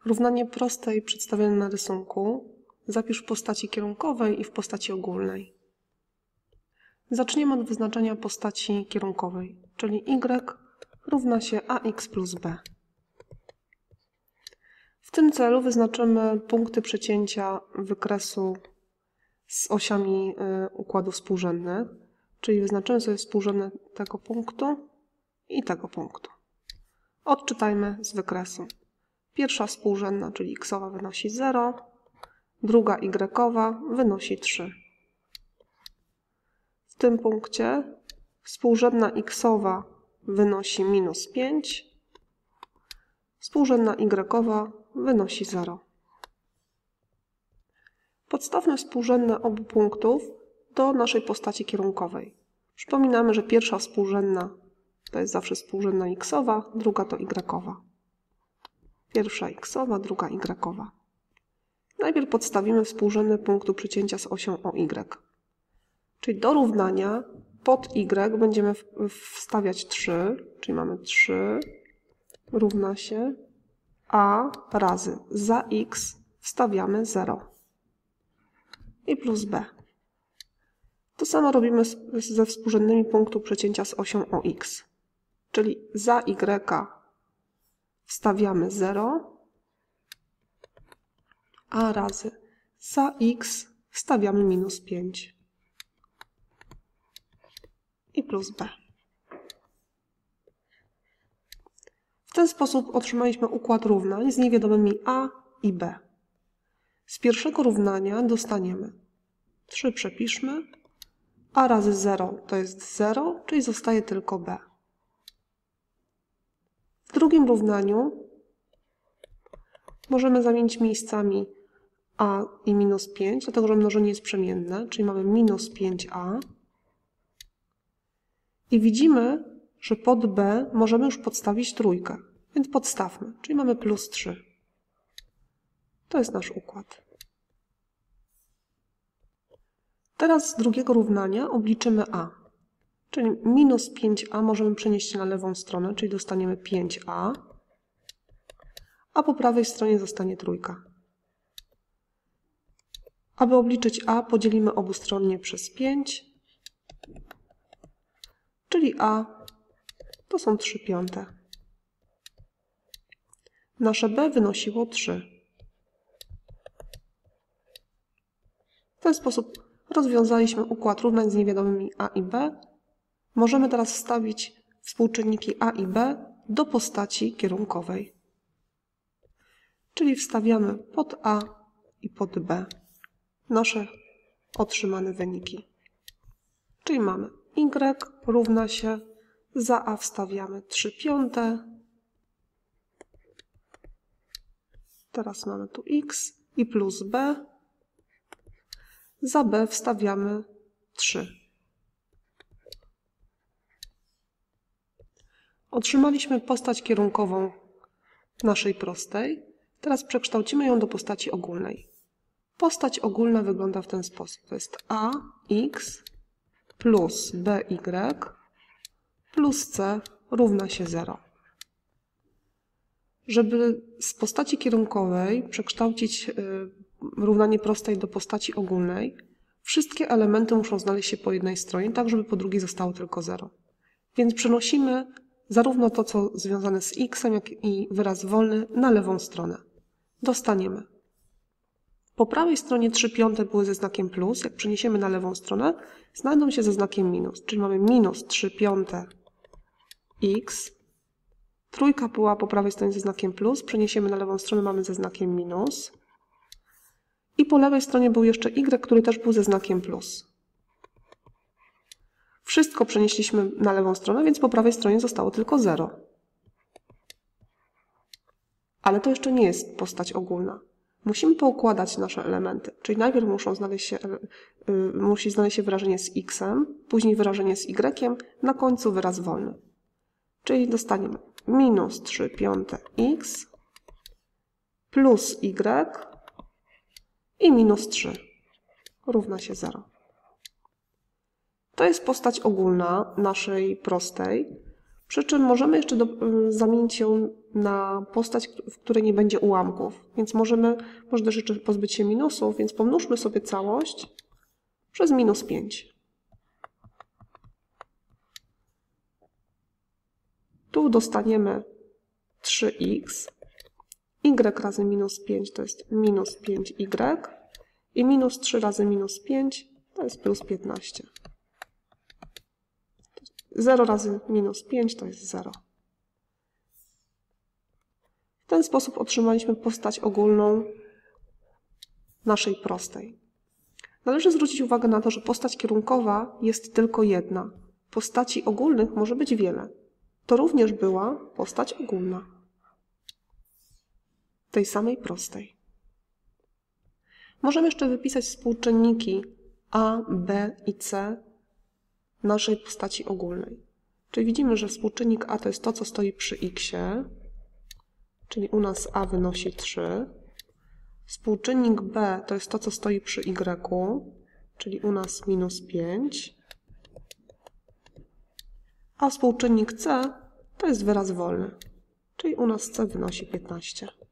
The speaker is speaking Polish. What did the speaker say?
Równanie prostej przedstawione na rysunku zapisz w postaci kierunkowej i w postaci ogólnej. Zaczniemy od wyznaczenia postaci kierunkowej, czyli y równa się ax plus b. W tym celu wyznaczymy punkty przecięcia wykresu z osiami układu współrzędnych, czyli wyznaczymy sobie współrzędne tego punktu i tego punktu. Odczytajmy z wykresu. Pierwsza współrzędna, czyli x-owa, wynosi 0, druga y-owa wynosi 3. W tym punkcie współrzędna x-owa wynosi minus 5, współrzędna y-owa wynosi 0. Podstawmy współrzędne obu punktów do naszej postaci kierunkowej. Przypominamy, że pierwsza współrzędna to jest zawsze współrzędna x-owa, druga to y-owa. Pierwsza x-owa, druga y-owa. Najpierw podstawimy współrzędne punktu przecięcia z osią OY. Czyli do równania pod y będziemy wstawiać 3, czyli mamy 3 równa się a razy za x wstawiamy 0 i plus b. To samo robimy ze współrzędnymi punktu przecięcia z osią OX. Czyli za y wstawiamy 0, a razy za x wstawiamy minus 5 i plus b. W ten sposób otrzymaliśmy układ równań z niewiadomymi a i b. Z pierwszego równania dostaniemy 3 przepiszmy, a razy 0 to jest 0, czyli zostaje tylko b. W drugim równaniu możemy zamienić miejscami a i minus 5, dlatego że mnożenie jest przemienne, czyli mamy minus 5a. I widzimy, że pod b możemy już podstawić trójkę, więc podstawmy, czyli mamy plus 3. To jest nasz układ. Teraz z drugiego równania obliczymy a, czyli minus 5a możemy przenieść na lewą stronę, czyli dostaniemy 5a, a po prawej stronie zostanie trójka. Aby obliczyć a, podzielimy obustronnie przez 5, czyli a to są 3/5. Nasze b wynosiło 3. W ten sposób rozwiązaliśmy układ równań z niewiadomymi a i b. Możemy teraz wstawić współczynniki a i b do postaci kierunkowej. Czyli wstawiamy pod a i pod b nasze otrzymane wyniki. Czyli mamy y równa się, za a wstawiamy 3/5. Teraz mamy tu x i plus b. Za b wstawiamy 3. Otrzymaliśmy postać kierunkową naszej prostej. Teraz przekształcimy ją do postaci ogólnej. Postać ogólna wygląda w ten sposób. To jest ax plus by plus c równa się 0. Żeby z postaci kierunkowej przekształcić równanie prostej do postaci ogólnej, wszystkie elementy muszą znaleźć się po jednej stronie, tak żeby po drugiej zostało tylko 0. Więc przenosimy zarówno to, co związane z x, jak i wyraz wolny na lewą stronę. Dostaniemy. Po prawej stronie 3/5 były ze znakiem plus. Jak przeniesiemy na lewą stronę, znajdą się ze znakiem minus. Czyli mamy minus 3/5 x. Trójka była po prawej stronie ze znakiem plus. Przeniesiemy na lewą stronę, mamy ze znakiem minus. I po lewej stronie był jeszcze y, który też był ze znakiem plus. Wszystko przenieśliśmy na lewą stronę, więc po prawej stronie zostało tylko 0. Ale to jeszcze nie jest postać ogólna. Musimy poukładać nasze elementy, czyli najpierw musi znaleźć się wyrażenie z x-em, później wyrażenie z y, na końcu wyraz wolny. Czyli dostaniemy minus 3/5 x plus y i minus 3 równa się 0. To jest postać ogólna naszej prostej. Przy czym możemy jeszcze zamienić ją na postać, w której nie będzie ułamków. Więc można też jeszcze pozbyć się minusów, więc pomnóżmy sobie całość przez -5. Tu dostaniemy 3x. Y razy -5 to jest -5y. I -3 razy -5 to jest +15. 0 razy -5 to jest 0. W ten sposób otrzymaliśmy postać ogólną naszej prostej. Należy zwrócić uwagę na to, że postać kierunkowa jest tylko jedna. Postaci ogólnych może być wiele. To również była postać ogólna tej samej prostej. Możemy jeszcze wypisać współczynniki a, b i c naszej postaci ogólnej. Czyli widzimy, że współczynnik a to jest to, co stoi przy x-ie, czyli u nas a wynosi 3. Współczynnik b to jest to, co stoi przy y, czyli u nas -5. A współczynnik c to jest wyraz wolny, czyli u nas c wynosi 15.